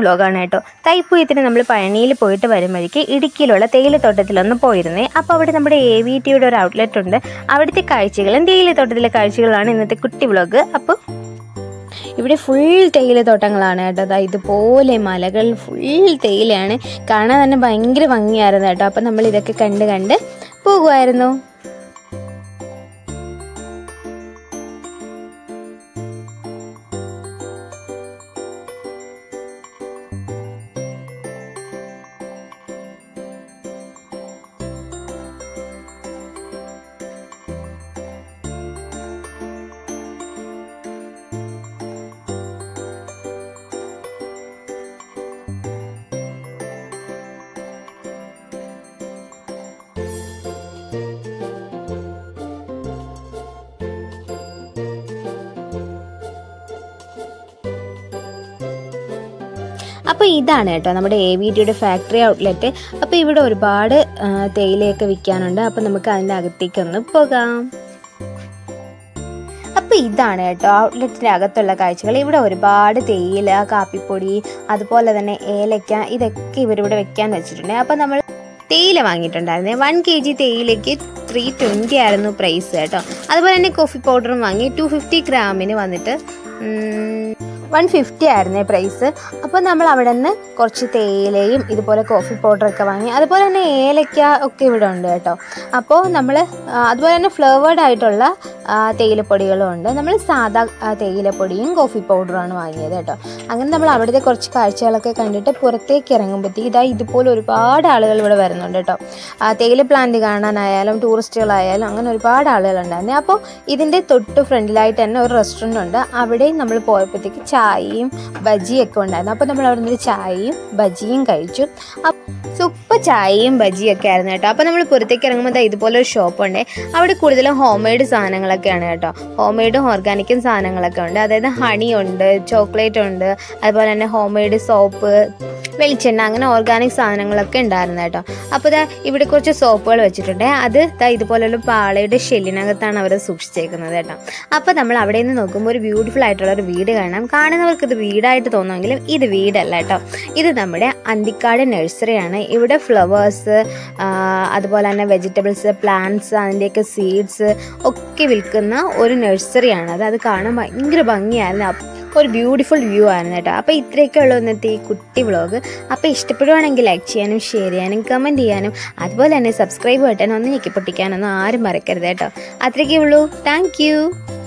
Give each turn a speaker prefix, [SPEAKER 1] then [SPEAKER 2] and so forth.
[SPEAKER 1] വ്ലോഗാണ് കേട്ടോ. തൈപ്പൂയത്തിന് നമ്മൾ പഴനിയിൽ പോയിട്ട് വരുമ്പോഴേക്ക് ഇടുക്കിയിലുള്ള തേയിലത്തോട്ടത്തിലൊന്ന് പോയിരുന്നേ. അപ്പോൾ അവിടെ നമ്മുടെ AVTയുടെ ഒരു ഔട്ട്ലെറ്റ് ഉണ്ട്. അവിടുത്തെ കാഴ്ചകളും തേയിലത്തോട്ടത്തിലെ കാഴ്ചകളാണ് ഇന്നത്തെ കുട്ടി വ്ലോഗ്. അപ്പോൾ ഇവിടെ ഫുൾ തേയിലത്തോട്ടങ്ങളാണ് കേട്ടോ. അതായത് ഇതുപോലെ മലകൾ ഫുൾ തേയിലയാണ്. കാണാൻ തന്നെ ഭയങ്കര ഭംഗിയായിരുന്നു കേട്ടോ. അപ്പം നമ്മൾ ഇതൊക്കെ കണ്ട് പോകുമായിരുന്നു. അപ്പോൾ ഇതാണ് കേട്ടോ നമ്മുടെ AVTയുടെ ഫാക്ടറി ഔട്ട്ലെറ്റ്. അപ്പോൾ ഇവിടെ ഒരുപാട് തേയിലയൊക്കെ വിൽക്കാനുണ്ട്. അപ്പോൾ നമുക്ക് അതിൻ്റെ അകത്തേക്കൊന്ന് പോകാം. അപ്പോൾ ഇതാണ് കേട്ടോ ഔട്ട്ലെറ്റിൻ്റെ അകത്തുള്ള കാഴ്ചകൾ. ഇവിടെ ഒരുപാട് തേയില, കാപ്പിപ്പൊടി, അതുപോലെ തന്നെ ഏലക്ക, ഇതൊക്കെ ഇവരിവിടെ വെക്കാൻ വെച്ചിട്ടുണ്ട്. അപ്പോൾ നമ്മൾ തേയില വാങ്ങിയിട്ടുണ്ടായിരുന്നേ. 1 kg തേയിലയ്ക്ക് 320 ആയിരുന്നു പ്രൈസ് കേട്ടോ. അതുപോലെ തന്നെ കോഫി പൗഡറും വാങ്ങി. 250 ഗ്രാമിന് വന്നിട്ട് 150 ആയിരുന്നേ പ്രൈസ്. അപ്പോൾ നമ്മൾ അവിടെ നിന്ന് കുറച്ച് തേയിലയും ഇതുപോലെ കോഫി പൗഡറൊക്കെ വാങ്ങി. അതുപോലെ തന്നെ ഏലക്ക ഒക്കെ ഇവിടെ ഉണ്ട് കേട്ടോ. അപ്പോൾ നമ്മൾ അതുപോലെ തന്നെ ഫ്ലേവേർഡ് ആയിട്ടുള്ള തേയിലപ്പൊടികളും ഉണ്ട്. നമ്മൾ സാധാ തേയിലപ്പൊടിയും കോഫി പൗഡറുമാണ് വാങ്ങിയത് കേട്ടോ. അങ്ങനെ നമ്മൾ അവിടുത്തെ കുറച്ച് കാഴ്ചകളൊക്കെ കണ്ടിട്ട് പുറത്തേക്ക് ഇറങ്ങുമ്പോഴത്തേക്ക് ഇതുപോലെ ഒരുപാട് ആളുകൾ ഇവിടെ വരുന്നുണ്ട് കേട്ടോ. തേയില പ്ലാന്റ് കാണാനായാലും ടൂറിസ്റ്റുകളായാലും അങ്ങനെ ഒരുപാട് ആളുകളുണ്ടായിരുന്നു. അപ്പോൾ ഇതിൻ്റെ തൊട്ട് ഫ്രണ്ടിലായിട്ട് തന്നെ ഒരു റെസ്റ്റോറൻറ്റ് ഉണ്ട്. അവിടെയും നമ്മൾ പോയപ്പോഴത്തേക്ക് ചായയും ബജിയൊക്കെ ഉണ്ടായിരുന്നു. അപ്പോൾ നമ്മൾ അവിടെ നിന്ന് ചായയും ബജിയും കഴിച്ചു. സൂപ്പർ ചായയും ബജിയൊക്കെ ആയിരുന്നു കേട്ടോ. അപ്പോൾ നമ്മൾ പുറത്തേക്ക് ഇറങ്ങുമ്പോൾ ഇതുപോലെ ഒരു ഷോപ്പുണ്ട്. അവിടെ കൂടുതലും ഹോം മെയ്ഡ് സാധനങ്ങളൊക്കെയാണ് കേട്ടോ. ഹോം മെയ്ഡും ഓർഗാനിക്കും സാധനങ്ങളൊക്കെ ഉണ്ട്. അതായത് ഹണി ഉണ്ട്, ചോക്ലേറ്റ് ഉണ്ട്, അതുപോലെ തന്നെ ഹോം മെയ്ഡ് സോപ്പ്, വെളിച്ചെണ്ണ, അങ്ങനെ ഓർഗാനിക് സാധനങ്ങളൊക്കെ ഉണ്ടായിരുന്നു കേട്ടോ. അപ്പോൾ ഇവിടെ കുറച്ച് സോപ്പുകൾ വെച്ചിട്ടുണ്ട്. അത് ഇതുപോലുള്ള പാളയുടെ ഷെല്ലിനകത്താണ് അവർ സൂക്ഷിച്ചേക്കുന്നത് കേട്ടോ. അപ്പോൾ നമ്മൾ അവിടെ നിന്ന് നോക്കുമ്പോൾ ഒരു ബ്യൂട്ടിഫുൾ ആയിട്ടുള്ള ഒരു വീട് കാണുന്നവർക്ക് ഇത് വീടായിട്ട് തോന്നുമെങ്കിലും ഇത് വീടല്ല കേട്ടോ. ഇത് നമ്മുടെ അന്തിക്കാട് നഴ്സറിയാണ്. ഇവിടെ ഫ്ലവേഴ്സ്, അതുപോലെ തന്നെ വെജിറ്റബിൾസ്, പ്ലാന്റ്സ്, അതിൻ്റെയൊക്കെ സീഡ്സ് ഒക്കെ വിൽക്കുന്ന ഒരു നഴ്സറിയാണ്. അത് കാണാൻ ഭയങ്കര ഭംഗിയായിരുന്നു. ഒരു ബ്യൂട്ടിഫുൾ വ്യൂ ആയിരുന്നു കേട്ടോ. അപ്പോൾ ഇത്രയൊക്കെ ഉള്ളൂ ഇന്നത്തെ ഈ കുട്ടി വ്ലോഗ്. അപ്പോൾ ഇഷ്ടപ്പെടുവാണെങ്കിൽ ലൈക്ക് ചെയ്യാനും ഷെയർ ചെയ്യാനും കമൻറ്റ് ചെയ്യാനും അതുപോലെ തന്നെ സബ്സ്ക്രൈബ് ബട്ടൺ ഒന്ന് ഞെക്കി പൊട്ടിക്കാനൊന്നും ആരും മറക്കരുത് കേട്ടോ. അത്രയൊക്കെ ഉള്ളൂ. Thank U.